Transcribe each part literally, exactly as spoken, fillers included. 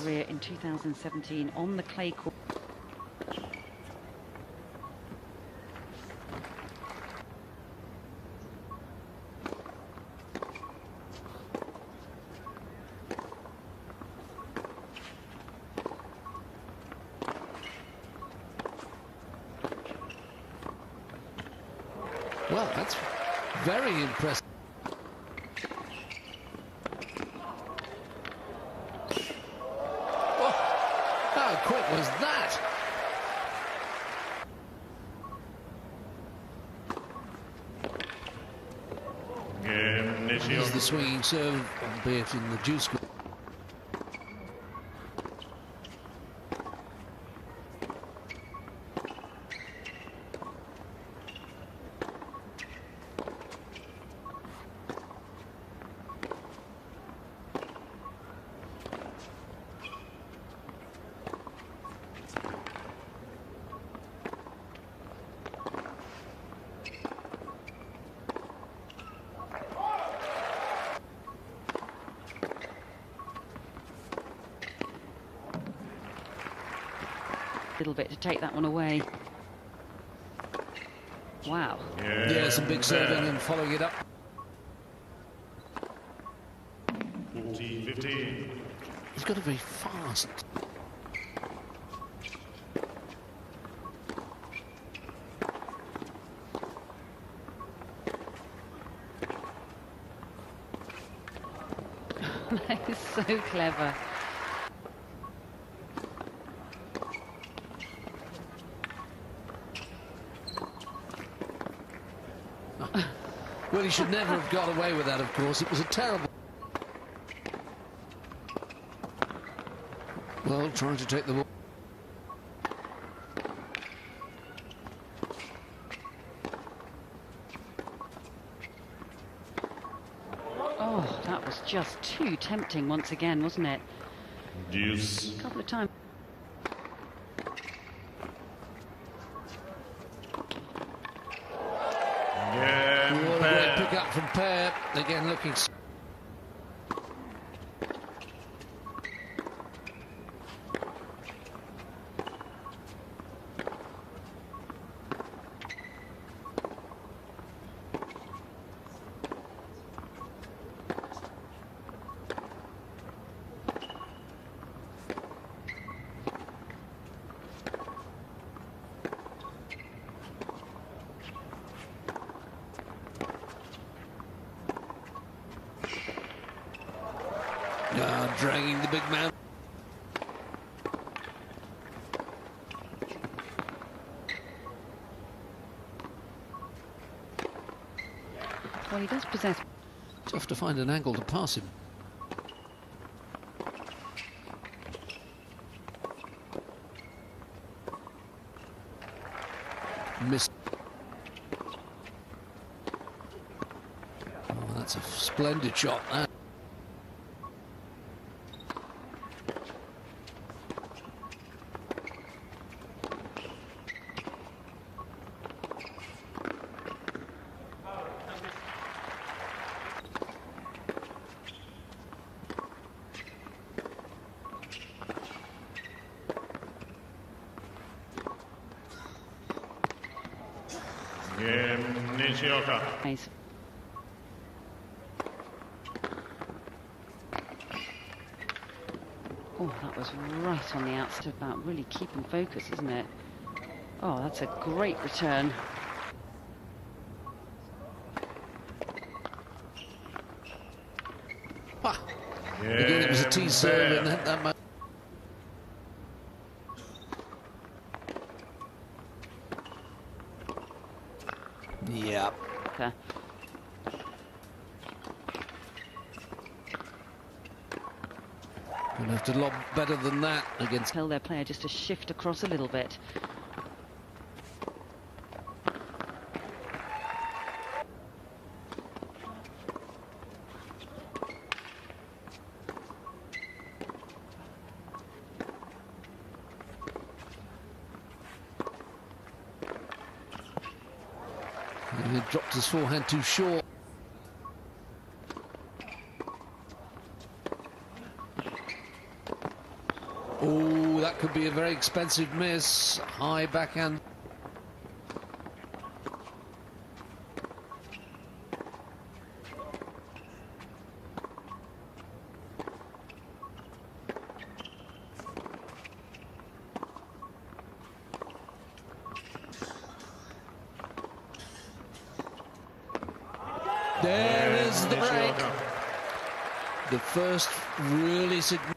career in two thousand seventeen on the clay court. Well, that's very impressive. Oh, how quick was that? Here's the swinging serve, albeit in the juice. Little bit to take that one away. Wow. Yeah, yeah, some big serving and following it up. fourteen fifteen. He's got a very fast. That is so clever. Well, he should never have got away with that, of course. It was a terrible... Well, trying to take the ball. Oh, that was just too tempting once again, wasn't it? Deuce. A couple of times. Pick up from Paire, again looking... Uh, dragging the big man. Well, he does possess... Tough to find an angle to pass him. Missed. Oh, that's a splendid shot, that. Nishioka. Nice. Oh, that was right on the outside, about really keeping focus, isn't it? Oh, that's a great return. Ah, again, it was a tease serve and that, that much. Yeah. Okay. Gonna have to lob better than that against. Tell their player just to shift across a little bit. He dropped his forehand too short. Oh, that could be a very expensive miss. High backhand. There is the break. The first really significant.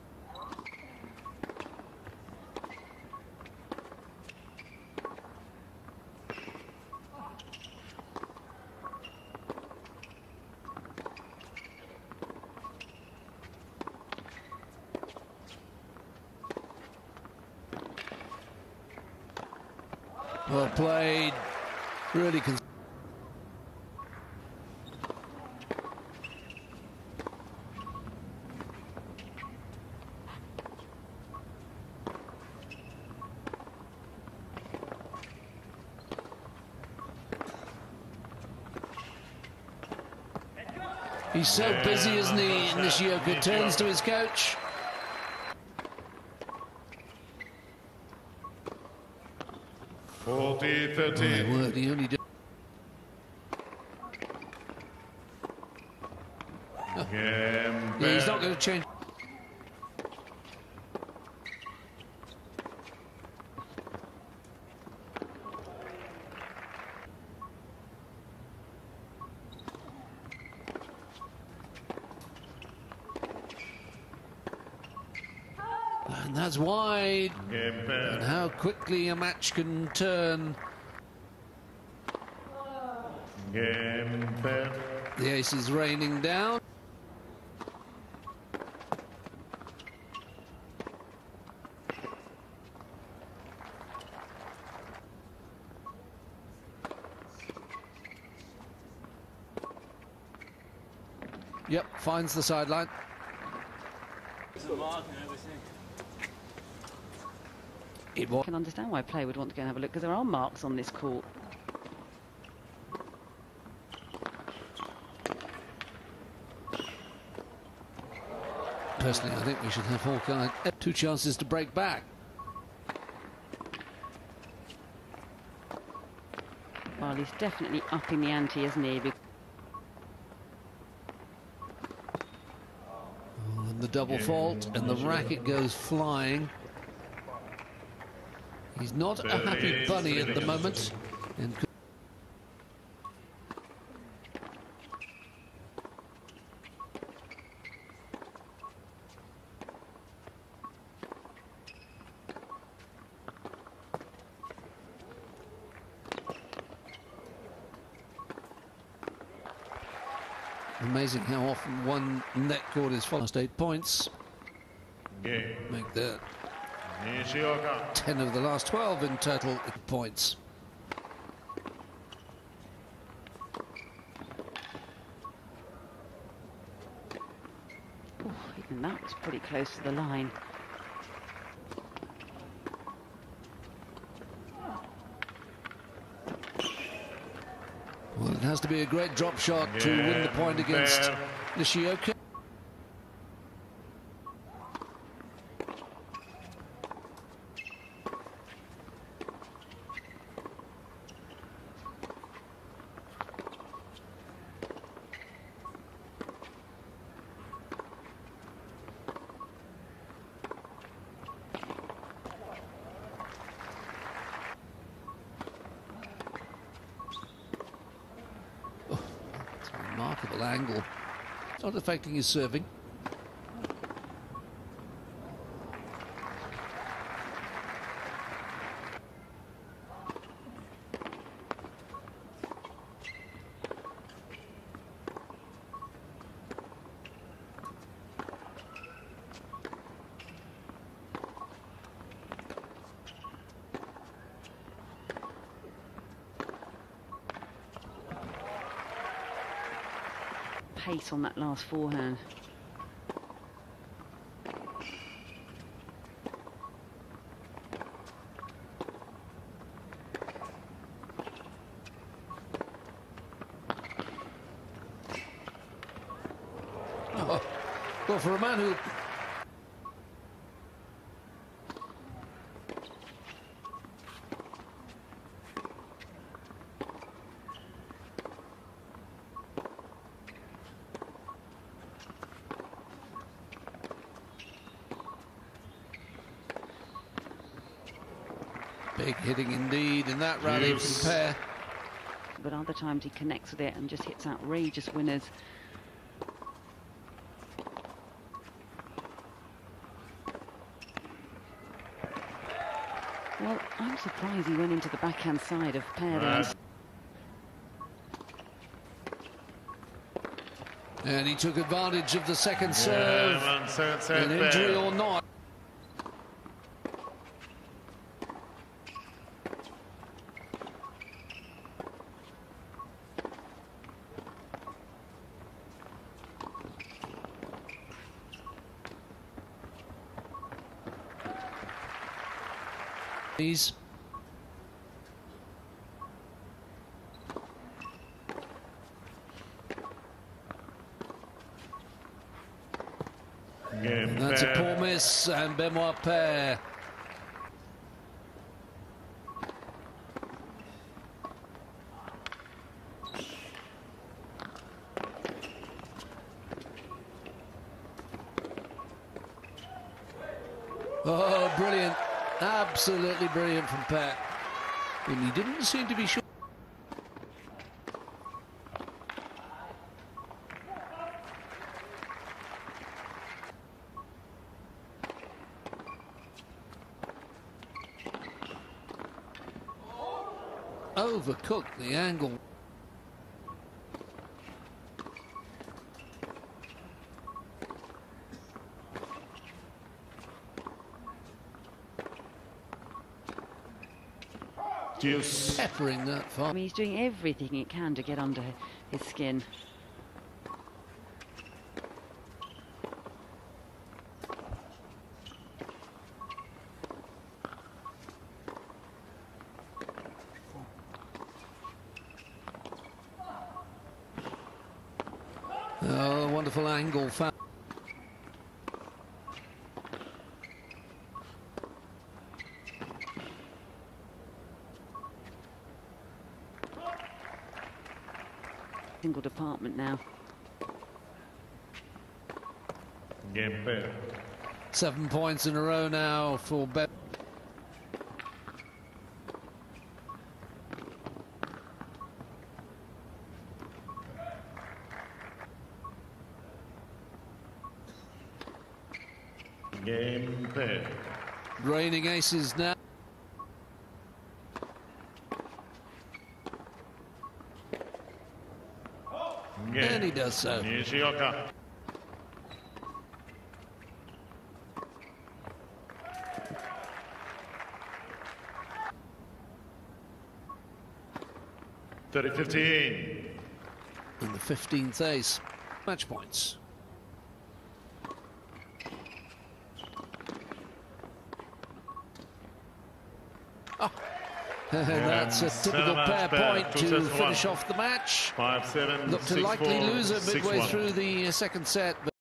Well played. Really con He's so busy, isn't he? Nishioka turns to his coach. forty thirteen. Oh, well, he only did. Yeah, he's not going to change. And that's wide. And how quickly a match can turn. Game fair. The ace is raining down. Yep, finds the sideline. It was. I can understand why a player would want to go and have a look, because there are marks on this court. Personally, I think we should have Hawkeye two chances to break back. Well, he's definitely upping the ante, isn't he? Be Oh, and the double fault, and the racket goes flying. He's not a happy bunny at the moment. And amazing how often one net court is followed. Eight points. Game. Make that Nishioka. ten of the last twelve in total points. Ooh, even that was pretty close to the line. Well, it has to be a great drop shot to win the point against Nishioka. Remarkable angle. It's not affecting his serving. Pace on that last forehand. Oh, well, for a man who Big hitting indeed in that rally Yes. from Paire. But other times he connects with it and just hits outrageous winners. Well, I'm surprised he went into the backhand side of Paire. Right. And he took advantage of the second serve. Yeah, one second set An injury Paire. or not. These. Game That's a Paire. poor miss, and Benoit Paire. Oh, brilliant. Absolutely brilliant from Paire. And he didn't seem to be sure. Overcooked the angle. Deuce. Peppering that I far. mean, he's doing everything he can to get under his skin. Oh, wonderful angle found. Single department now. Game Paire. Seven points in a row now for Ben. Game Paire. Reigning aces now. Game. And he does so. Nishioka. thirty fifteen. And the fifteenth ace. Match points. Oh. And that's a typical seven pair match pair, point two to sets to finish one. off the match. five seven. Looked a six likely four, loser six midway one. through the second set.